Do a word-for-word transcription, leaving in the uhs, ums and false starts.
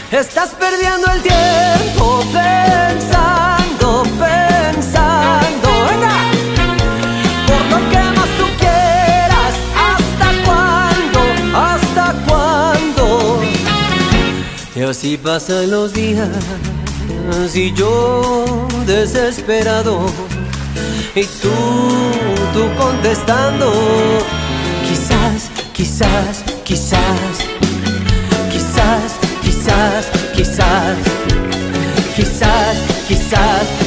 Estás perdiendo el tiempo pensando, pensando, venga, por lo que más tú quieras. ¿Hasta cuándo? ¿Hasta cuándo? Y así pasan los días y yo desesperado, y tú, tú contestando. Quizás, quizás, quizás, quizás, quizás, quizás, quizás, quizás